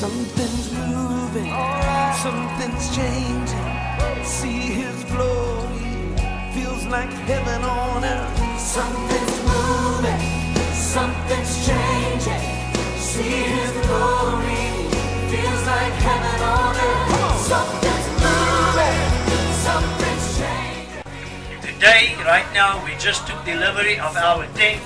Something's moving, something's changing. See His glory, feels like heaven on earth. Something's moving, something's changing. See His glory, feels like heaven on earth. Something's moving, something's changing. Today, right now, we just took delivery of our tent,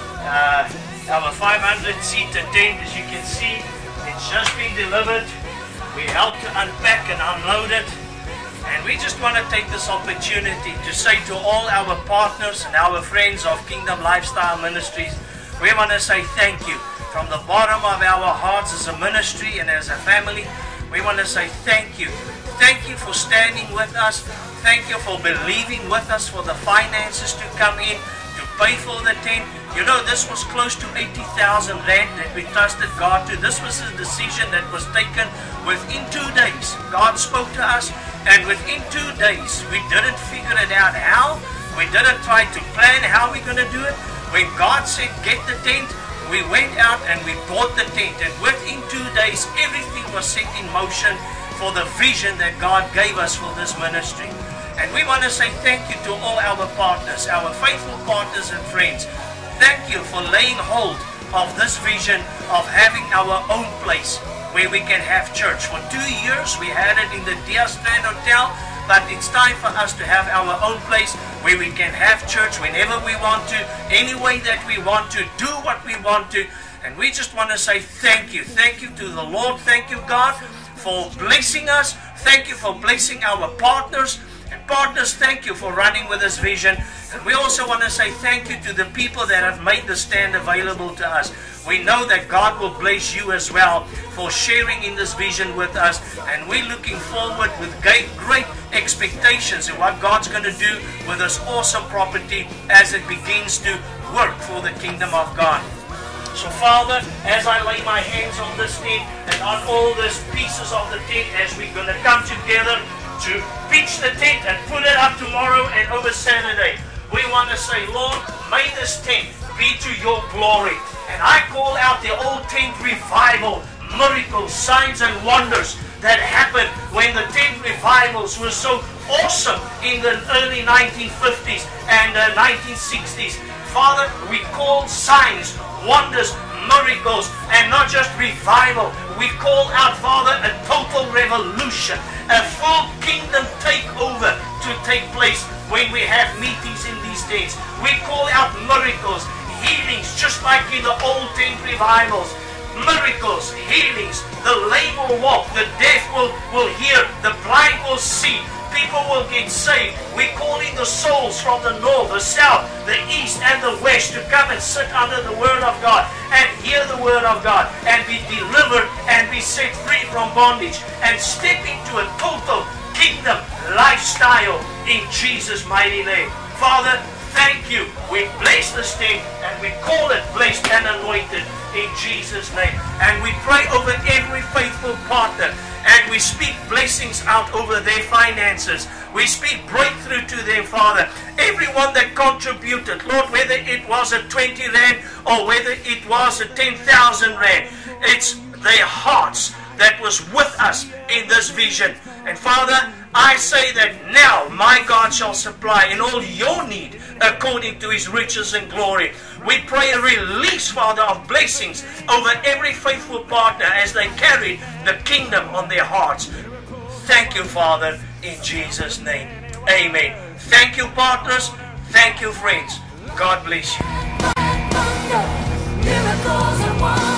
our 500-seater tent. As you can see, it's just been delivered. We helped to unpack and unload it. And we just want to take this opportunity to say to all our partners and our friends of Kingdom Lifestyle Ministries, we want to say thank you. From the bottom of our hearts as a ministry and as a family, we want to say thank you. Thank you for standing with us. Thank you for believing with us for the finances to come in, to pay for the tent. You know, this was close to 80,000 rand that we trusted God to. This was a decision that was taken within 2 days. God spoke to us, and within 2 days, we didn't figure it out how. We didn't try to plan how we're going to do it. When God said, get the tent, we went out and we bought the tent. And within 2 days, everything was set in motion for the vision that God gave us for this ministry. And we want to say thank you to all our partners, our faithful partners and friends. Thank you for laying hold of this vision of having our own place where we can have church. For 2 years, we had it in the Dia Strand Hotel, but it's time for us to have our own place where we can have church whenever we want to, any way that we want to, do what we want to. And we just want to say thank you. Thank you to the Lord. Thank you, God, for blessing us. Thank you for blessing our partners. And partners, thank you for running with this vision. And we also want to say thank you to the people that have made the stand available to us. We know that God will bless you as well for sharing in this vision with us. And we're looking forward with great expectations of what God's going to do with this awesome property as it begins to work for the kingdom of God. So Father, as I lay my hands on this tent and on all these pieces of the tent as we're going to come together to pitch the tent and put it up tomorrow and over Saturday, we want to say, Lord, may this tent be to your glory. And I call out the old tent revival, miracles, signs and wonders that happened when the tent revivals were so awesome in the early 1950s and 1960s. Father, we call signs, wonders, miracles, and not just revival. We call out, Father, a total revolution, a full kingdom takeover to take place when we have meetings in these days. We call out miracles, healings, just like in the old tent revivals. Miracles, healings, the lame will walk, the deaf will hear, the blind will see, people will get saved. We're calling the souls from the north, the south, the east and the west to come and sit under the Word of God and hear the Word of God and be delivered and be set free from bondage and step into a total kingdom lifestyle in Jesus' mighty name. Father, thank you. We bless this thing and we call it blessed and anointed in Jesus' name. And we pray over every faithful partner and we speak blessings out over their finances. We speak breakthrough to them, Father. Everyone that contributed, Lord, whether it was a 20 rand or whether it was a 10,000 rand, it's their hearts that was with us in this vision. And Father, I say that now my God shall supply in all your need according to His riches and glory. We pray a release, Father, of blessings over every faithful partner as they carry the kingdom on their hearts. Thank you, Father, in Jesus' name. Amen. Thank you, partners. Thank you, friends. God bless you. Miracles and wonders.